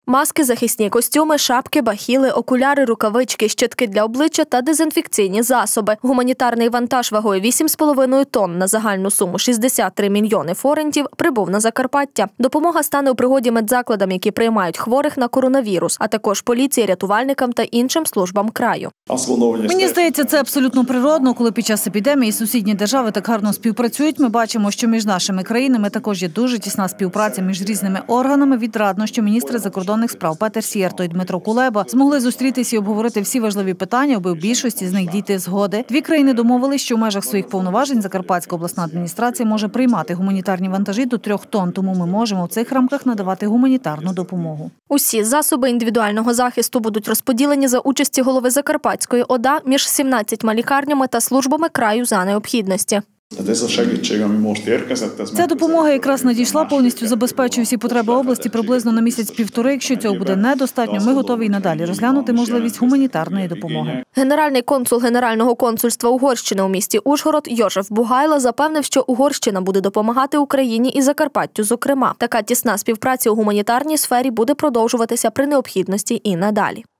Маски, захисні костюми, шапки, бахіли, окуляри, рукавички, щитки для обличчя та дезінфекційні засоби. Гуманітарний вантаж вагою 8,5 тонн на загальну суму 63 мільйони форинтів прибув на Закарпаття. Допомога стане у пригоді медзакладам, які приймають хворих на коронавірус, а також поліції, рятувальникам та іншим службам краю. Мені здається, це абсолютно природно, коли під час епідемії сусідні держави так гарно співпрацюють. Ми бачимо, що між нашими країнами також є дуже тісна співпраця між різними органами. Відрадно, що міністри закордонних справ Петер Сієрто і Дмитро Кулеба змогли зустрітися і обговорити всі важливі питання, аби в більшості з них дійти згоди. Дві країни домовились, що в межах своїх повноважень Закарпатська обласна адміністрація може приймати гуманітарні вантажі до 3 тонн, тому ми можемо в цих рамках надавати гуманітарну допомогу. Усі засоби індивідуального захисту будуть розподілені за участі голови Закарпатської ОДА між 17 лікарнями та службами краю за необхідності. Ця допомога якраз надійшла, повністю забезпечує всі потреби області приблизно на місяць-півтори. Якщо цього буде недостатньо, ми готові й надалі розглянути можливість гуманітарної допомоги. Генеральний консул Генерального консульства Угорщини у місті Ужгород Йожеф Бугайло запевнив, що Угорщина буде допомагати Україні і Закарпаттю зокрема. Така тісна співпраця у гуманітарній сфері буде продовжуватися при необхідності і надалі.